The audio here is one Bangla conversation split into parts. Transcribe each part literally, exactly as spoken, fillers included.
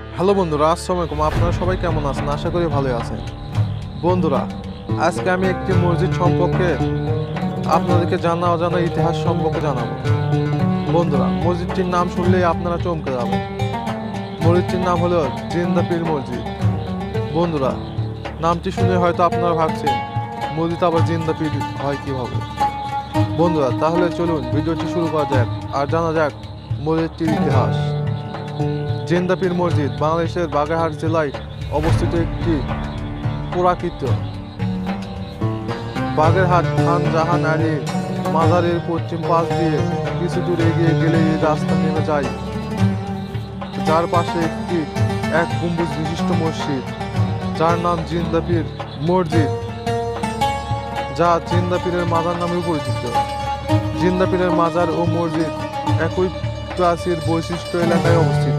হ্যালো বন্ধুরা, আসসালামু আলাইকুম। আপনারা সবাই কেমন আছেন? আশা করি ভালোই আছেন। বন্ধুরা, আজকে আমি একটি মসজিদ সম্পর্কে আপনাদেরকে জানা অজানা ইতিহাস সম্পর্কে জানাবো। বন্ধুরা, মসজিদটির নাম শুনলেই আপনারা চমকে যাবেন। মসজিদটির নাম হলো জিন্দা পীর মসজিদ। বন্ধুরা, নামটি শুনে হয়তো আপনারা ভাবছেন মসজিদ আবার জিন্দা পীর হয় কিভাবে। বন্ধুরা, তাহলে চলুন ভিডিওটি শুরু করা যাক আর জানা যাক মসজিদটির ইতিহাস। জিন্দা পীর মসজিদ বাংলাদেশের বাগেরহাট জেলায় অবস্থিত একটি পুরাকীর্তি। বাগেরহাট খান জাহান আলী মাজারের পশ্চিম পাশ দিয়ে কিছু দূর এগিয়ে গেলে এই রাস্তা নেমে যায়, যার পাশে একটি এক গম্বুজ বিশিষ্ট মসজিদ, যার নাম জিন্দা পীর মসজিদ, যা জিন্দা পীরের মাজার নামে পরিচিত। জিন্দা পীরের মাজার ও মসজিদ একই প্রাচীর বৈশিষ্ট্য এলাকায় অবস্থিত।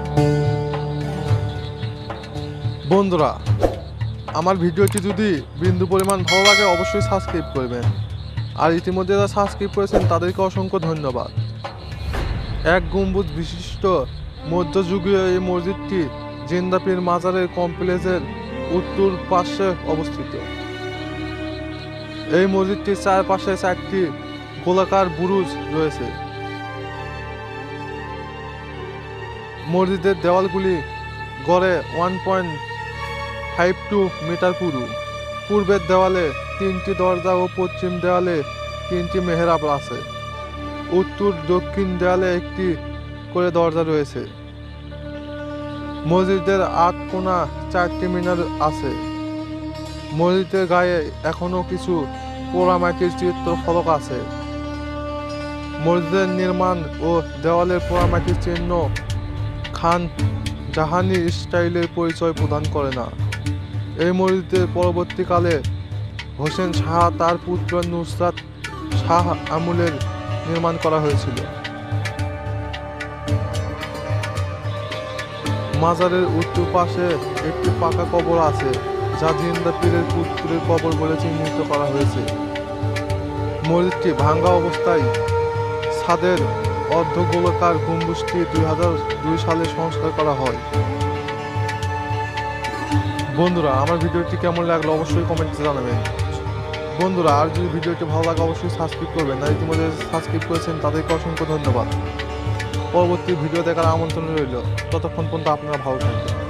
বন্ধুরা, আমার ভিডিওটি যদি বিন্দু পরিমাণ ভালো লাগে অবশ্যই সাবস্ক্রাইব করবেন, আর ইতিমধ্যে যারা সাবস্ক্রাইব করেছেন তাদেরকে অসংখ্য ধন্যবাদ। এক গম্বুজ বিশিষ্ট মধ্যযুগীয় এই মসজিদটি জিন্দা পীর মাজারের কমপ্লেক্সের উত্তর পাশে অবস্থিত। এই মসজিদটির চারপাশে চারটি গোলাকার বুরুজ রয়েছে। মসজিদের দেওয়ালগুলি গড়ে one point five two metre পুরু। পূর্বের দেওয়ালে তিনটি দরজা ও পশ্চিম দেওয়ালে তিনটি মেহরাব আছে। উত্তর দক্ষিণ দেওয়ালে একটি করে দরজা রয়েছে। মসজিদের আট কোণা চারটি মিনার আছে। মসজিদের গায়ে এখনো কিছু পোড়ামাটির চিত্র ফলক আছে। মসজিদের নির্মাণ ও দেওয়ালের পোড়ামাটির চিহ্ন খান জাহানি স্টাইলের পরিচয় প্রদান করে না। এই মসজিদের পরবর্তীকালে হোসেন শাহ তার পুত্র নুসরাত শাহ আমলের নির্মাণ করা হয়েছিল। মাজারের উত্তর পাশে একটি পাকা কবর আছে, যা জিন্দা পীরের পুত্রের কবর বলে চিহ্নিত করা হয়েছে। মসজিদটি ভাঙ্গা অবস্থায় ছাদের অর্ধগোলাকার গম্বুজটি দুই হাজার দুই সালে সংস্কার করা হয়। বন্ধুরা, আমার ভিডিওটি কেমন লাগলো অবশ্যই কমেন্টে জানাবেন। বন্ধুরা, আর যদি ভিডিওটি ভালো লাগে অবশ্যই সাবস্ক্রাইব করবেন, আর ইতিমধ্যে সাবস্ক্রাইব করেছেন তাদেরকে অসংখ্য ধন্যবাদ। পরবর্তী ভিডিও দেখার আমন্ত্রণ রইল। ততক্ষণ পর্যন্ত আপনারা ভালো থাকবেন।